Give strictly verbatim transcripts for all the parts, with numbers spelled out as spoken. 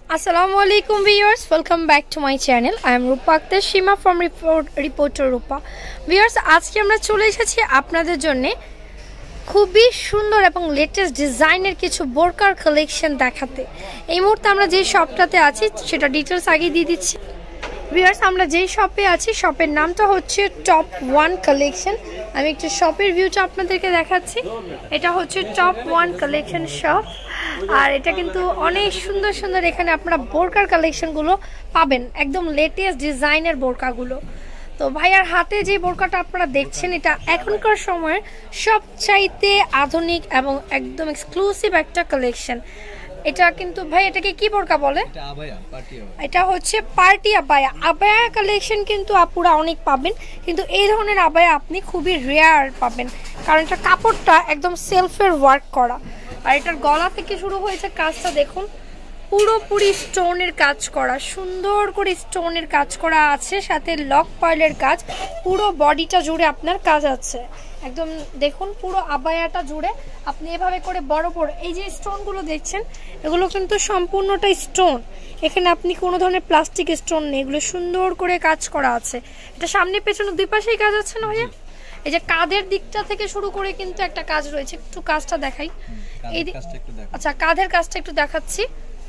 Assalamualaikum viewers, welcome back to my channel. I am Rupa Akhtar Shima from report, Reporter Rupa. Viewers, আজকে আমরা চলে এসেছি আপনাদের জন্য খুবই সুন্দর এবং লেটেস্ট ডিজাইনের কিছু বোরকার কালেকশন দেখাতে। এই মুহূর্তে আমরা যে শপটাতে আছি সেটা ডিটেইলস আগে দিয়ে দিচ্ছি। ভিউয়ার্স, আমরা যেই শপে আছি শপের নামটা হচ্ছে টপ ওয়ান কালেকশন। আমি একটু শপের ভিউটা আপনাদেরকে দেখাচ্ছি। এটা হচ্ছে টপ ওয়ান কালেকশন শপ, আর এটা কিন্তু অনেক সুন্দর সুন্দর এখানে আপনারা বোরকার কালেকশনগুলো পাবেন, একদম লেটেস্ট ডিজাইনের বোরকাগুলো। তো ভাইয়ার হাতে যে বোরকাটা আপনারা দেখছেন এটা এখনকার সময়ের সবচাইতে আধুনিক এবং একদম এক্সক্লুসিভ একটা কালেকশন। এটা কিন্তু ভাই এটাকে কি বোরকা বলে? এটা আবায়া, পার্টি আবায়া। এটা হচ্ছে পার্টি আবায়া। আবায়া কালেকশন কিন্তু আপুরা অনেক পাবেন, কিন্তু এই ধরনের আবায়া আপনি খুবই রেয়ার পাবেন, কারণ এটা কাপড়টা একদম সেলফের ওয়ার্ক করা। আর এটার গলা থেকে শুরু হয়েছে কাজটা দেখুন, পুরোপুরি স্টোনের কাজ করা, সুন্দর করে স্টোনের কাজ করা আছে, সাথে লক পার্লের কাজ। পুরো বডিটা জুড়ে আপনার কাজ আছে, একদম দেখুন পুরো আবায়াটা জুড়ে আপনি এভাবে করে বড় বড় এই যে স্টোনগুলো দেখছেন এগুলো কিন্তু সম্পূর্ণটা স্টোন। এখানে আপনি কোনো ধরনের প্লাস্টিক স্টোন নেই, এগুলো সুন্দর করে কাজ করা আছে। এটা সামনে পেছনে দুই পাশেই কাজ আছে না ভাইয়া? এই যে কাঁধের দিকটা থেকে শুরু করে কিন্তু একটা কাজ রয়েছে, একটু কাজটা দেখাই। এই আচ্ছা, কাঁধের কাজটা একটু দেখাচ্ছি।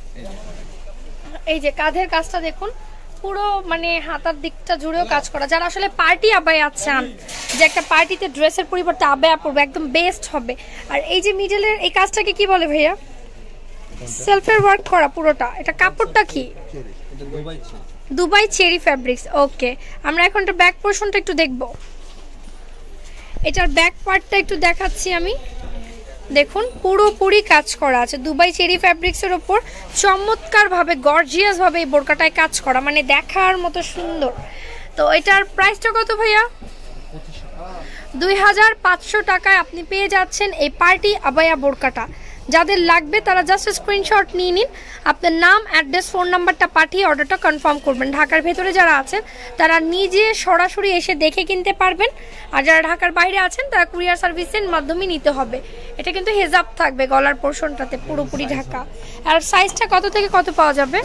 এই যে কাঁধের কাজটা দেখুন, পুরো মানে হাতার দিকটা জুড়েও কাজ করা। যারা আসলে পার্টি আবায়া চান, যে একটা পার্টিতে ড্রেসের পরিবর্তে আবায়া পরবে, একদম বেস্ট হবে। আর এই যে মিডলের এই কাজটাকে কি বলে ভাইয়া? সেলফের ওয়ার্ক করা পুরোটা। এটা কাপড়টা কি? Dubai cherry fabrics. ওকে, আমরা এখন এটার ব্যাক পোর্শনটা একটু দেখব। এটার ব্যাক পার্টটা একটু দেখাচ্ছি আমি। দেখুন পুরোপুরি কাজ করা আছে দুবাই চেরি ফ্যাব্রিক্সের ওপর, চমৎকারভাবে গর্জিয়াসভাবে এই বোরকাটায় কাজ করা, মানে দেখার মতো সুন্দর। তো এটার প্রাইসটা কত ভাইয়া? দুই হাজার পাঁচশো টাকায় আপনি পেয়ে যাচ্ছেন এই পার্টি আবায়া বোরকাটা। যাদের লাগবে তারা জাস্ট স্ক্রিনশট নিয়ে নিন, আপনার নাম, অ্যাড্রেস, ফোন নাম্বারটা পাঠিয়ে অর্ডারটা কনফার্ম করবেন। ঢাকার ভেতরে যারা আছেন তারা নিজে সরাসরি এসে দেখে কিনতে পারবেন, আর যারা ঢাকার বাইরে আছেন তারা কুরিয়ার সার্ভিসের মাধ্যমে নিতে হবে। এটা কিন্তু হিজাব থাকবে গলার পোর্শনটাতে পুরোপুরি ঢাকা। আর সাইজটা কত থেকে কত পাওয়া যাবে?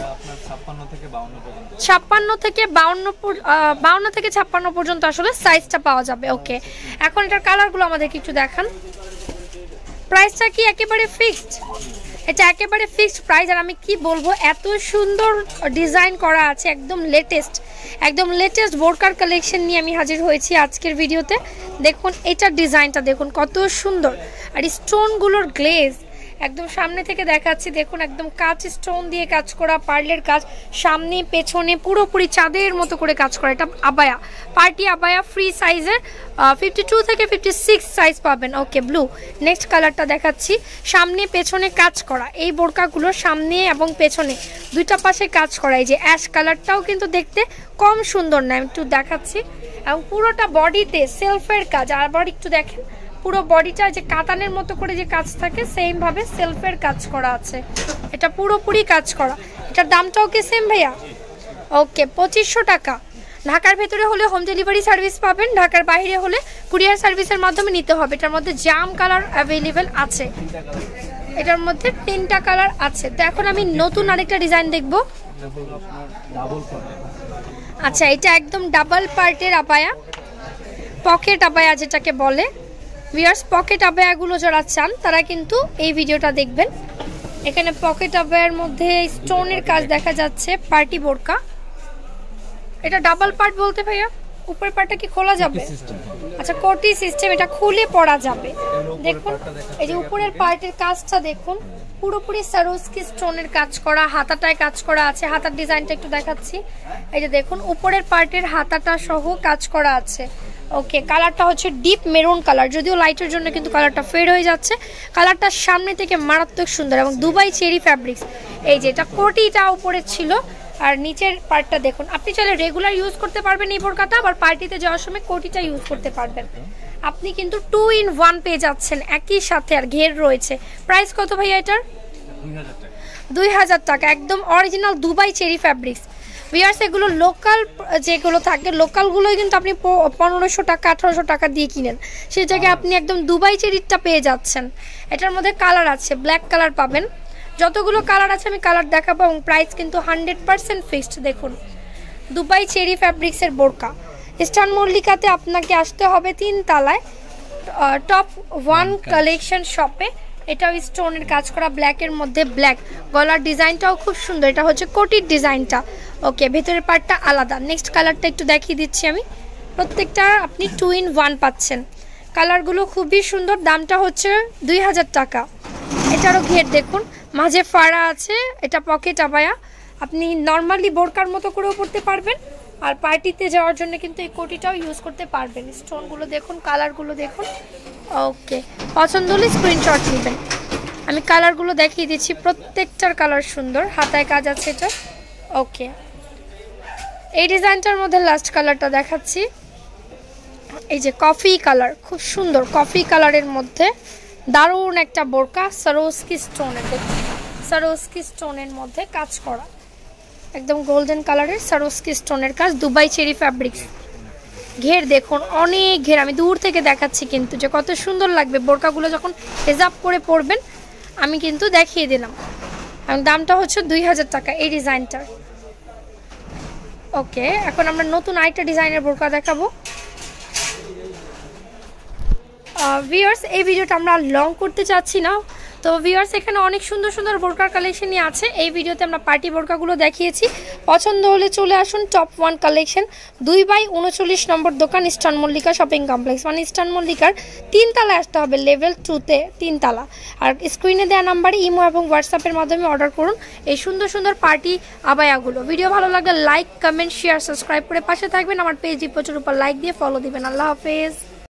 ছাপ্পান্ন থেকে বাউন্ন বাউন্ন থেকে ছাপ্পান্ন পর্যন্ত আসলে সাইজটা পাওয়া যাবে। ওকে, এখন এটার কালারগুলো আমাদেরকে একটু দেখান। প্রাইসটা কি একেবারে ফিক্সড? এটা একেবারে ফিক্সড প্রাইস। আর আমি কি বলবো, এত সুন্দর ডিজাইন করা আছে, একদম লেটেস্ট একদম লেটেস্ট বোরকার কালেকশন নিয়ে আমি হাজির হয়েছি আজকের ভিডিওতে। দেখুন এটার ডিজাইনটা দেখুন কত সুন্দর, আর স্টোনগুলোর গ্লেজ একদম সামনে থেকে দেখাচ্ছি। দেখুন একদম কাঁচ স্টোন দিয়ে কাজ করা, পার্লের কাজ, সামনে পেছনে পুরোপুরি চাঁদের মতো করে কাজ করা। এটা আবায়া, পার্টি আবায়া, ফ্রি সাইজের ফিফটি টু থেকে ফিফটি সিক্স সাইজ পাবেন। Okay, blue. নেক্সট কালারটা দেখাচ্ছি, সামনে পেছনে কাজ করা এই বোরকাগুলো, সামনে এবং পেছনে দুইটা পাশে কাজ করা। এই যে অ্যাশ কালারটাও কিন্তু দেখতে কম সুন্দর না, একটু দেখাচ্ছি। এবং পুরোটা বডিতে সেলফের কাজ। আবার একটু দেখেন পুরো বডিটা যে কাতানের মতো করে যে কাজ থাকে সেম ভাবে সেলফের কাজ করা আছে, এটা পুরোপুরি কাজ করা। এটার দামটাও কি সেম ভাইয়া? ওকে, পঁচিশশো টাকা। ঢাকার ভেতরে হলে হোম ডেলিভারি সার্ভিস পাবেন, ঢাকার বাইরে হলে কুরিয়ার সার্ভিসের মাধ্যমে নিতে হবে। এটার মধ্যে জাম কালার অ্যাভেলেবেল আছে, এটার মধ্যে তিনটা কালার আছে। তো এখন আমি নতুন আরেকটা ডিজাইন দেখব। আচ্ছা, এটা একদম ডাবল পার্টের আবায়া, পকেট আবায়া যেটাকে বলে। ভিউয়ার্স, পকেট আবায়াগুলো যারা চান তারা কিন্তু এই ভিডিওটা দেখবেন। এখানে পকেট আবায়ার মধ্যে স্টোনের কাজ দেখা যাচ্ছে, পার্টি বোরকা। এটা ডাবল পার্ট বলতে ভাইয়া? উপরের পার্টটা কি খোলা যাবে? আচ্ছা, কোটি সিস্টেম, এটা খুলে পরা যাবে। দেখুন এই যে উপরের পার্টের কাজটা দেখুন, পুরোপুরি সারোস্কি স্টোনের কাজ করা, হাতাটায় কাজ করা আছে। হাতার ডিজাইনটা একটু দেখাচ্ছি। এই যে দেখুন উপরের পার্টের হাতাটা সহ কাজ করা আছে। ওকে, কালারটা হচ্ছে ডিপ মেরুন কালার, যদিও লাইটের জন্য কিন্তু কালারটা ফেড হয়ে যাচ্ছে। কালারটা সামনে থেকে মারাত্মক সুন্দর, এবং দুবাই চেরি ফ্যাব্রিক্স। এই যে এটা কোটিটা উপরে ছিল, আর নিচের পার্টটা দেখুন। আপনি চাইলে রেগুলার ইউজ করতে পারবেন এই বোরকাটা, আবার পার্টিতে যাওয়ার সময় কোটিটা ইউজ করতে পারবেন। আপনি কিন্তু টু ইন ওয়ান পেয়ে যাচ্ছেন একই সাথে, আর ঘের রয়েছে। প্রাইস কত ভাইয়া এটার? দুই হাজার টাকা, একদম original Dubai cherry fabrics. Viewers, এগুলো লোকাল যেগুলো থাকে লোকালগুলোই কিন্তু আপনি পনেরোশো টাকা আঠারোশো টাকা দিয়ে কিনেন, সেই জায়গায় আপনি একদম দুবাই চেরিটা পেয়ে যাচ্ছেন। এটার মধ্যে কালার আছে, ব্ল্যাক কালার পাবেন, যতগুলো কালার আছে আমি কালার দেখাবো এবং প্রাইস কিন্তু হান্ড্রেড পার্সেন্ট ফিক্সড। দেখুন দুবাই চেরি ফ্যাব্রিক্সের বোরকা, ইস্টার্ন মল্লিকাতে আপনাকে আসতে হবে তিন তলায় টপ ওয়ান কালেকশন শপে। এটাও স্টোনের কাজ করা, ব্ল্যাকের মধ্যে ব্ল্যাক, গলার ডিজাইনটাও খুব সুন্দর, এটা হচ্ছে কোটির ডিজাইনটা। ওকে, ভেতরের পার্টটা আলাদা। নেক্সট কালারটা একটু দেখিয়ে দিচ্ছি আমি, প্রত্যেকটা আপনি টু ইন ওয়ান পাচ্ছেন। কালারগুলো খুবই সুন্দর, দামটা হচ্ছে দুই হাজার টাকা। এটারও ঘের দেখুন, মাঝে ফাড়া আছে, এটা পকেট আবায়া, আপনি নর্মালি বোরকার মতো করেও পরতে পারবেন, আর পার্টিতে যাওয়ার জন্য কিন্তু এই কোটিটাও ইউজ করতে পারবেন। স্টোনগুলো দেখুন, কালারগুলো দেখুন। ওকে, পছন্দ হলে স্ক্রিনশট নেবেন। আমি কালারগুলো দেখিয়ে দিচ্ছি, প্রত্যেকটার কালার সুন্দর, হাতায় কাজ আছে এটা। ওকে, এই ডিজাইনটার মধ্যে লাস্ট কালারটা দেখাচ্ছি, এই যে কফি কালার, খুব সুন্দর কফি কালারের মধ্যে দারুণ একটা বোরকা, সরোস্কি স্টোনের, দেখুন সরোস্কি স্টোনের মধ্যে কাজ করা, একদম গোল্ডেন কালারের সরোস্কি স্টোনের কাজ, দুবাই চেরি ফ্যাব্রিক্স। ঘের দেখুন, অনেক ঘের, আমি দূর থেকে দেখাচ্ছি কিন্তু যে কত সুন্দর লাগবে বোরকাগুলো যখন হেজাব করে পরবেন, আমি কিন্তু দেখিয়ে দিলাম। এবং দামটা হচ্ছে দুই হাজার টাকা এই ডিজাইনটার। ওকে, এখন আমরা নতুন আরেকটা ডিজাইনের বোরকা দেখাবো। ভিউয়ার্স, এই ভিডিওটা আমরা লং করতে চাচ্ছি না, তো ভিউয়ার্স এখানে অনেক সুন্দর সুন্দর বোরকার কালেকশনই আছে। এই ভিডিওতে আমরা পার্টি বোরকাগুলো দেখিয়েছি, পছন্দ হলে চলে আসুন টপ ওয়ান কালেকশন, দুই বাই উনচল্লিশ নম্বর দোকান, ইস্টার্ন মল্লিকা শপিং কমপ্লেক্স, মানে ইস্টার্ন মল্লিকার তিনতলায় আসতে হবে, লেভেল টুতে তিনতলা। আর স্ক্রিনে দেওয়া নাম্বারে ইমো এবং হোয়াটসঅ্যাপের মাধ্যমে অর্ডার করুন এই সুন্দর সুন্দর পার্টি আবায়াগুলো। ভিডিও ভালো লাগলে লাইক, কমেন্ট, শেয়ার, সাবস্ক্রাইব করে পাশে থাকবেন। আমার পেজ রিপোর্টের উপর লাইক দিয়ে ফলো দিবেন। আল্লাহ হাফেজ।